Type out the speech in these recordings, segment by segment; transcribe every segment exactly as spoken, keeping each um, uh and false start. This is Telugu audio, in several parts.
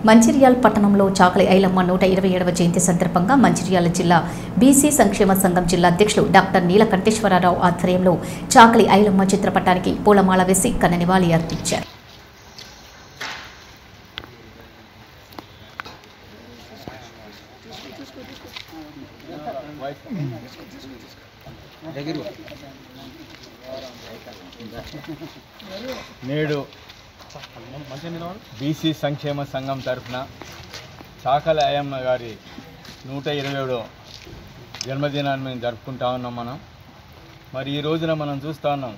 మంచిర్యాల పట్టణంలో చాకలి ఐలమ్మ నూట ఇరవై ఏడవ జయంతి సందర్భంగా మంచిర్యాల జిల్లా బీసీ సంక్షేమ సంఘం జిల్లా అధ్యక్షులు డాక్టర్ నీలకంఠేశ్వరరావు ఆధ్వర్యంలో చాకలి ఐలమ్మ చిత్రపటానికి పూలమాల వేసి ఘన నివాళి అర్పించారు. నేడు బీసీ సంక్షేమ సంఘం తరఫున చాకలి ఐలమ్మ గారి నూట ఇరవై ఏడో జన్మదినాన్ని మేము జరుపుకుంటా ఉన్నాం. మనం మరి ఈ రోజున మనం చూస్తూ ఉన్నాం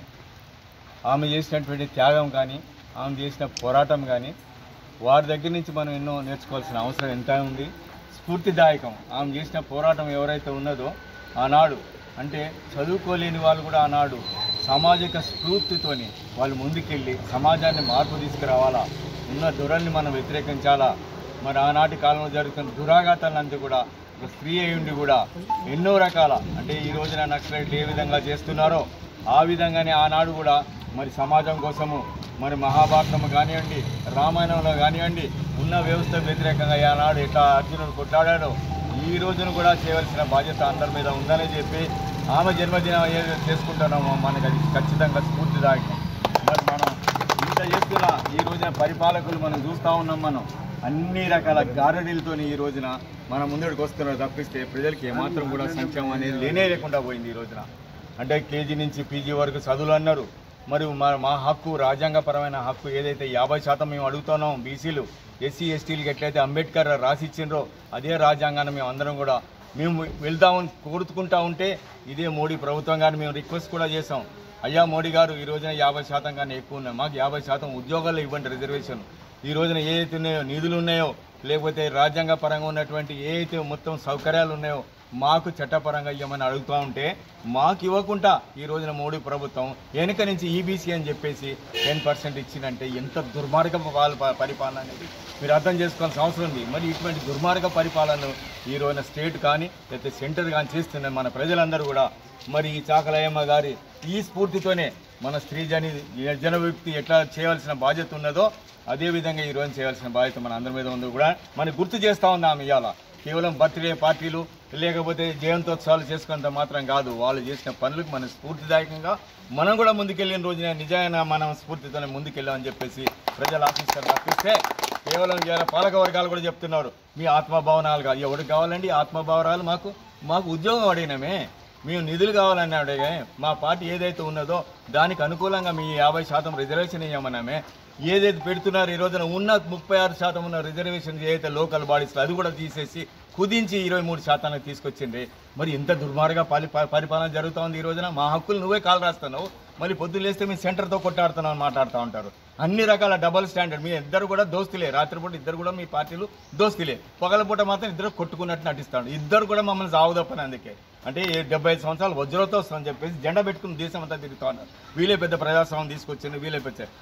ఆమె చేసినటువంటి త్యాగం కానీ ఆమె చేసిన పోరాటం కానీ వారి దగ్గర నుంచి మనం ఎన్నో నేర్చుకోవాల్సిన అవసరం ఎంత ఉంది. స్ఫూర్తిదాయకం ఆమె చేసిన పోరాటం ఎవరైతే ఉన్నదో ఆనాడు అంటే చదువుకోలేని వాళ్ళు కూడా ఆనాడు సామాజిక స్ఫూర్తితోని వాళ్ళు ముందుకెళ్ళి సమాజాన్ని మార్పు తీసుకురావాలా, ఉన్న దురల్ని మనం వ్యతిరేకించాలా. మరి ఆనాటి కాలంలో జరుగుతున్న దురాఘాతాలంతా కూడా ఒక స్త్రీ అయి ఉండి కూడా ఎన్నో రకాల అంటే ఈ రోజున నక్సలైట్లు ఏ విధంగా చేస్తున్నారో ఆ విధంగానే ఆనాడు కూడా మరి సమాజం కోసము మరి మహాభారతం కానివ్వండి, రామాయణంలో కానివ్వండి ఉన్న వ్యవస్థ వ్యతిరేకంగా ఆనాడు ఎట్లా అర్జునుడు కొట్లాడాడో ఈ రోజును కూడా చేయవలసిన బాధ్యత అందరి మీద ఉందని చెప్పి ఆమె జన్మదినం ఏదైతే చేసుకుంటున్నామో మనకు అది ఖచ్చితంగా స్ఫూర్తిదాయకం. మరి మనం ఇంత చేస్తున్న ఈ రోజున పరిపాలకులు మనం చూస్తూ ఉన్నాం. మనం అన్ని రకాల గారడీలతో ఈ రోజున మనం ముందుకు వస్తున్నారు తప్పిస్తే ప్రజలకి ఏమాత్రం కూడా సంక్షేమం అనేది లేనే లేకుండా పోయింది. ఈ రోజున అంటే కేజీ నుంచి పీజీ వరకు చదువులు అన్నారు. మరి మా మా హక్కు రాజ్యాంగపరమైన హక్కు ఏదైతే యాభై శాతం మేము అడుగుతున్నాం బీసీలు ఎస్సీ ఎస్టీలకు ఎట్లయితే అంబేద్కర్ రాసిచ్చిండ్రో అదే రాజ్యాంగాన్ని మేము అందరం కూడా మేము వెళ్దామని కోరుకుంటా ఉంటే ఇదే మోడీ ప్రభుత్వం కానీ మేము రిక్వెస్ట్ కూడా చేసాం. అయ్యా మోడీ గారు ఈ రోజున యాభై శాతం కానీ ఎక్కువ ఉన్నాయి, మాకు యాభై శాతం ఉద్యోగాలు ఇవ్వండి రిజర్వేషన్. ఈ రోజున ఏ అయితే ఉన్నాయో నిధులు ఉన్నాయో లేకపోతే రాజ్యాంగ పరంగా ఉన్నటువంటి ఏ అయితే మొత్తం సౌకర్యాలు ఉన్నాయో మాకు చట్టపరంగా ఇవ్వమని అడుగుతూ ఉంటే మాకు ఇవ్వకుండా ఈ రోజున మోడీ ప్రభుత్వం వెనుక నుంచి ఈబీసీ అని చెప్పేసి టెన్ పర్సెంట్ ఇచ్చిందంటే ఎంత దుర్మార్గ పరిపాలన అనేది మీరు అర్థం చేసుకోవాల్సిన అవసరం ఉంది. మరి ఇటువంటి దుర్మార్గ పరిపాలనను ఈ రోజున స్టేట్ కానీ లేకపోతే సెంటర్ కానీ చేస్తున్న మన ప్రజలందరూ కూడా మరి ఈ చాకలి ఐలమ్మ గారి ఈ స్ఫూర్తితోనే మన స్త్రీ జని జన వ్యక్తి ఎట్లా చేయవలసిన బాధ్యత ఉన్నదో అదేవిధంగా ఈ రోజు చేయాల్సిన బాధ్యత మన అందరి మీద ఉంది కూడా మనం గుర్తు చేస్తూ ఉన్నాం. ఇవాళ కేవలం బర్త్డే పార్టీలు లేకపోతే జయంతోత్సవాలు చేసుకున్నంత మాత్రం కాదు, వాళ్ళు చేసిన పనులకు మన స్ఫూర్తిదాయకంగా మనం కూడా ముందుకెళ్ళిన రోజున నిజమైన మనం స్ఫూర్తితోనే ముందుకెళ్ళామని చెప్పేసి ప్రజలు ఆశిస్తారు తప్పిస్తే కేవలం ఇవాళ పాలక వర్గాలు కూడా చెప్తున్నారు మీ ఆత్మభావనాలు కాదు. ఎవరికి కావాలండి ఆత్మభావనాలు? మాకు మాకు ఉద్యోగం అడిగినామే, మేము నిధులు కావాలని అడిగే మా పార్టీ ఏదైతే ఉన్నదో దానికి అనుకూలంగా మీ యాభై శాతం రిజర్వేషన్ ఇవ్వమన్నామే. ఏదైతే పెడుతున్నారు ఈ రోజున ఉన్న ముప్పై ఆరు శాతం ఉన్న రిజర్వేషన్ ఏదైతే లోకల్ బాడీస్లో అది కూడా తీసేసి కుదించి ఇరవై మూడు శాతానికి తీసుకొచ్చింది. మరి ఇంత దుర్మార్గ పరి పరిపాలన జరుగుతూ ఉంది. ఈ రోజున మా హక్కులు నువ్వే కాలు రాస్తున్నావు, మళ్ళీ పొద్దున్న లేస్తే మీ సెంటర్తో కొట్టాడుతున్నావు అని మాట్లాడుతూ ఉంటారు. అన్ని రకాల డబల్ స్టాండర్డ్. మీ ఇద్దరు కూడా దోస్తులే, రాత్రిపూట ఇద్దరు కూడా మీ పార్టీలు దోస్తులే, పగలపూట మాత్రం ఇద్దరు కొట్టుకున్నట్టు నటిస్తాడు. ఇద్దరు కూడా మమ్మల్ని సాగుదప్పని అందుకే అంటే డెబ్బై ఐదు సంవత్సరాలు వజ్రతో వస్తుందని చెప్పేసి జెండా పెట్టుకుని దేశం అంతా తిరుగుతూ ఉన్నారు. వీలే పెద్ద ప్రజాస్వామ్యం తీసుకొచ్చింది, వీలే పెద్ద